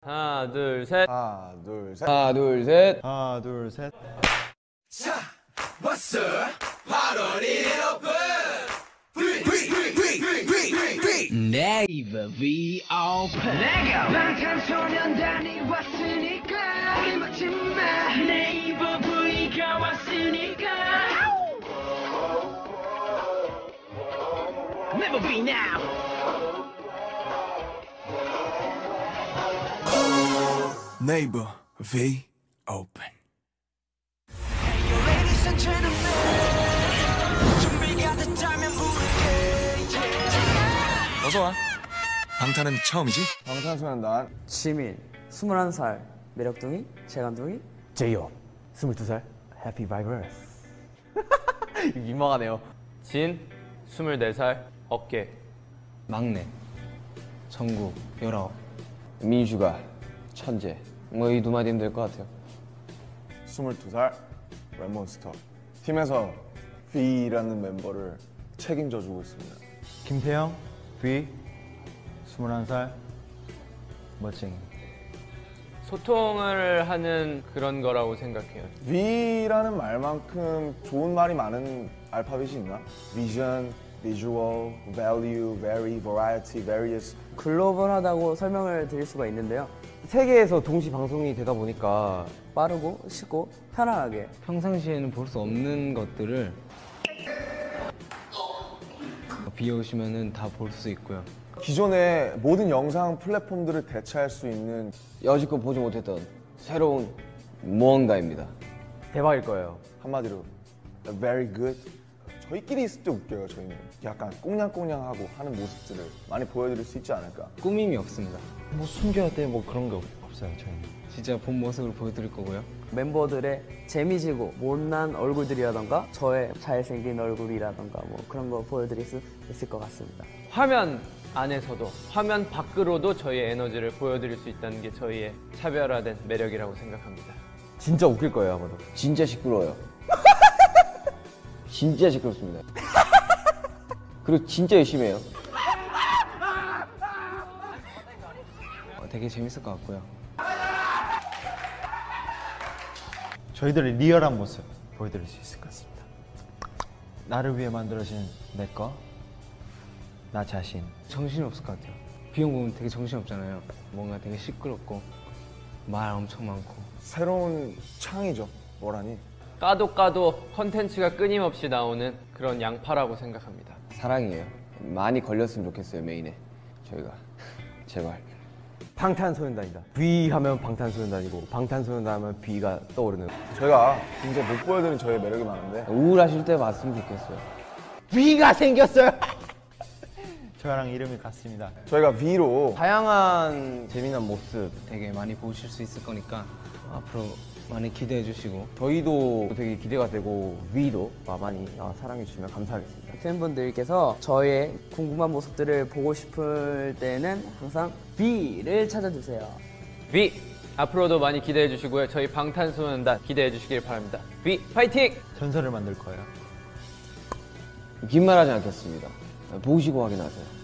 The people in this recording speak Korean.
하나, 둘, 셋. 하나, 둘, 셋. 하나, 둘, 셋. 하나, 둘, 셋. 자, 왔어. 8월 1일 오픈. 네이버 V 오픈. 내가 방탄소년단이 왔으니까 우리 막지 마. 네이버 V가 왔으니까. Never be now. 네이버 V 오픈. Ladies and gentlemen, 준비가 됐다면 부를게. 어서와. 방탄은 처음이지? 방탄소년단 지민, 21살, 매력둥이, 재간둥이, 제이홉, 22살, 해피 바이러스. 민망하네요. 진, 24살, 어깨. 막내, 정국, 19. 민슈가, 천재. 뭐 이 두 마디면 될 것 같아요. 22살 랩몬스터. 팀에서 V라는 멤버를 책임져 주고 있습니다. 김태형, V, 21살, 멋쟁이. 소통을 하는 그런 거라고 생각해요. V라는 말만큼 좋은 말이 많은 알파벳이 있나? Vision, Visual, Value, Vary, Variety, Various. 글로벌하다고 설명을 드릴 수가 있는데요. 세계에서 동시 방송이 되다 보니까 빠르고 쉽고 편안하게 평상시에는 볼 수 없는 것들을 비에 오시면은 다 볼 수 있고요. 기존의 모든 영상 플랫폼들을 대체할 수 있는 여지껏 보지 못했던 새로운 무언가입니다. 대박일 거예요. 한마디로 very good. 저희끼리 있을 때 웃겨요. 저희는 약간 꽁냥꽁냥하고 하는 모습들을 많이 보여드릴 수 있지 않을까. 꾸밈이 없습니다. 뭐 숨겨야 돼, 뭐 그런 게 없어요, 저희는. 진짜 본 모습을 보여드릴 거고요. 멤버들의 재미지고 못난 얼굴들이라던가 저의 잘생긴 얼굴이라던가 뭐 그런 거 보여드릴 수 있을 것 같습니다. 화면 안에서도 화면 밖으로도 저희의 에너지를 보여드릴 수 있다는 게 저희의 차별화된 매력이라고 생각합니다. 진짜 웃길 거예요, 아마도. 진짜 시끄러워요. 진짜 시끄럽습니다. 그리고 진짜 열심히 해요. 되게 재밌을 것 같고요. 저희들의 리얼한 모습 보여드릴 수 있을 것 같습니다. 나를 위해 만들어진 내 거, 나 자신. 정신이 없을 것 같아요. 비형 보면 되게 정신 없잖아요. 뭔가 되게 시끄럽고 말 엄청 많고. 새로운 창이죠. 뭐라니. 까도 컨텐츠가 끊임없이 나오는 그런 양파라고 생각합니다. 사랑이에요. 많이 걸렸으면 좋겠어요, 메인에. 저희가. 제발. 방탄소년단이다. V 하면 방탄소년단이고 방탄소년단 하면 B가 떠오르는. 저희가 굉장히 못 보여드린 저희의 매력이 많은데 우울하실 때 봤으면 좋겠어요. V가 생겼어요. 저랑 이름이 같습니다. 저희가 V로 다양한 재미난 모습 되게 많이 보실 수 있을 거니까 앞으로 많이 기대해 주시고 저희도 되게 기대가 되고 V도 많이 사랑해 주시면 감사하겠습니다. 팬분들께서 저의 궁금한 모습들을 보고 싶을 때는 항상 V를 찾아주세요. V! 앞으로도 많이 기대해 주시고요. 저희 방탄소년단 기대해 주시길 바랍니다. V! 파이팅! 전설을 만들 거예요. 긴 말하지 않겠습니다. 보시고 확인하세요.